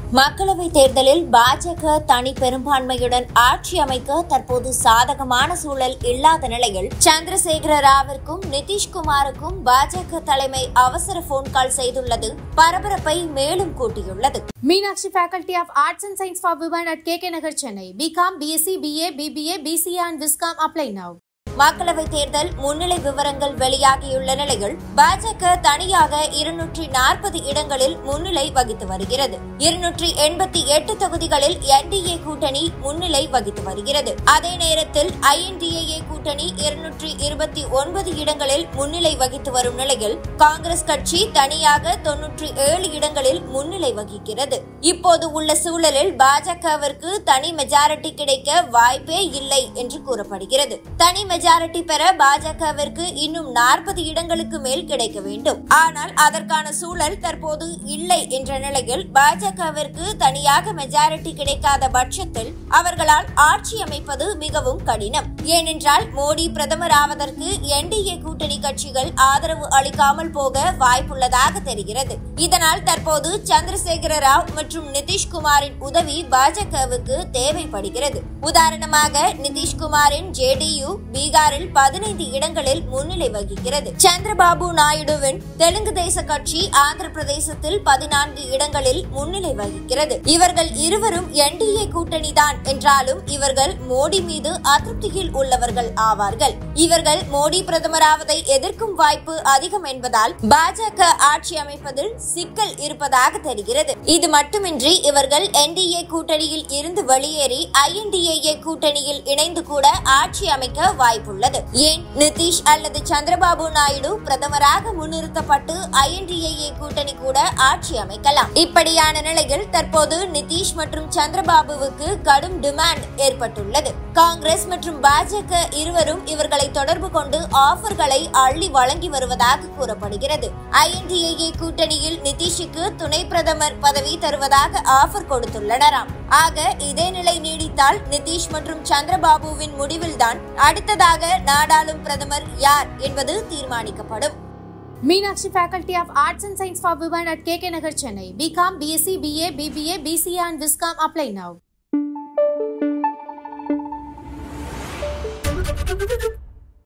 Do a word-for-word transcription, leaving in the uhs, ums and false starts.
மக்களவை தேர்தலில் பாஜக தனி பெரும்பான்மையுடன் ஆட்சி அமைக்க தற்போது சாதகமான சூழல் இல்லாத நிலையில் சந்திரசேகர ராவிற்கும் நிதிஷ்குமாருக்கும் பாஜக தலைமை அவசர போன் கால் செய்துள்ளது பரபரப்பை மேலும் கூட்டியுள்ளது. Meenakshi Faculty of Arts and Science for Women at K K Nagar, Chennai. B Com, B S c, B A, B B A, B C A and Viscom apply now. மக்களவை தேர்தல் முன்னிலை விவரங்கள் வெளியாகியுள்ள நிலையில் பாஜக தனியாக இருநூற்றி நாற்பது இடங்களில் முன்னிலை வகித்து வருகிறது. இருநூற்றி எண்பத்தி எட்டு தொகுதிகளில் என் டி ஏ கூட்டணி முன்னிலை வகித்து வருகிறது. அதே நேரத்தில் ஐ என் டி ஏ கூட்டணி இருநூற்றி இருபத்தி ஒன்பது இடங்களில் முன்னிலை வகித்து வரும் நிலையில் காங்கிரஸ் கட்சி தனியாக தொன்னூற்றி ஏழு இடங்களில் முன்னிலை வகிக்கிறது. இப்போது உள்ள சூழலில் பாஜகவிற்கு தனி மெஜாரிட்டி கிடைக்க வாய்ப்பே இல்லை என்று கூறப்படுகிறது. தனி மெஜாரிட்டி பெற பாஜகவிற்கு இன்னும் நாற்பது இடங்களுக்கு மேல் கிடைக்க வேண்டும். ஆனால் அதற்கான சூழல் தற்போது இல்லை என்ற நிலையில் பாஜகவிற்கு தனியாக மெஜாரிட்டி கிடைக்காத பட்சத்தில் அவர்களால் ஆட்சி அமைப்பது மிகவும் கடினம். ஏனென்றால் மோடி பிரதமர் ஆவதற்கு என் டி ஏ கூட்டணி கட்சிகள் ஆதரவு அளிக்காமல் போக வாய்ப்புள்ளதாக தெரிகிறது. இதனால் தற்போது சந்திரசேகர ராவ் மற்றும் நிதிஷ்குமாரின் உதவி பாஜகவுக்கு தேவைப்படுகிறது. உதாரணமாக நிதிஷ்குமாரின் ஜே டி யு பீகாரில் பதினைந்து இடங்களில் முன்னிலை வகிக்கிறது. சந்திரபாபு நாயுடுவின் தெலுங்கு தேச கட்சி ஆந்திர பிரதேசத்தில் பதினான்கு இடங்களில் முன்னிலை வகிக்கிறது. இவர்கள் இருவரும் என் டி ஏ கூட்டணிதான் என்றாலும் இவர்கள் மோடி மீது அதிருப்தியில் உள்ளவர்கள் ஆவார்கள். இவர்கள் மோடி பிரதமராவதை எதிர்க்கும் வாய்ப்பு அதிகம் என்பதால் பாஜக ஆட்சி அமைப்பதில் சிக்கல் இருப்பதாக தெரிகிறது. இது மட்டுமின்றி இவர்கள் என் டி ஏ கூட்டணியில் இருந்து வெளியேறி ஐ என் டி ஏ கூட்டணியில் இணைந்து கூட ஆட்சி அமைக்க வாய்ப்புள்ளது. ஏன் நிதிஷ் அல்லது சந்திரபாபு நாயுடு பிரதமராக முன்னிறுத்தப்பட்டு ஐ என் டி ஏ கூட்டணி கூட ஆட்சி அமைக்கலாம். இப்படியான நிலையில் தற்போது நிதிஷ் மற்றும் சந்திரபாபுவுக்கு கடும் டிமாண்ட் ஏற்பட்டுள்ளது. காங்கிரஸ் மற்றும் பாஜக இருவரும் இவர்களை தொடர்பு கொண்டு ஆஃபர்களை அள்ளி வழங்கி வருவதாக கூறப்படுகிறது. ஐ என் டி ஏ கூட்டணியில் நிதிஷுக்கு துணை பிரதமர் பதவி தருவதாக ஆஃபர் கொடுத்துள்ளனராம். ஆக இதே நிலை நீடித்தால் நிதிஷ் மற்றும் சந்திரபாபுவின் முடிவில்தான் அடுத்ததாக நாடாளும் பிரதமர் யார் என்பது தீர்மானிக்கப்படும். Meenakshi Faculty of Arts and Science for Women at K K Nagar, Chennai. B Com, B S c, B A, B B A, B C A and Viscom apply now.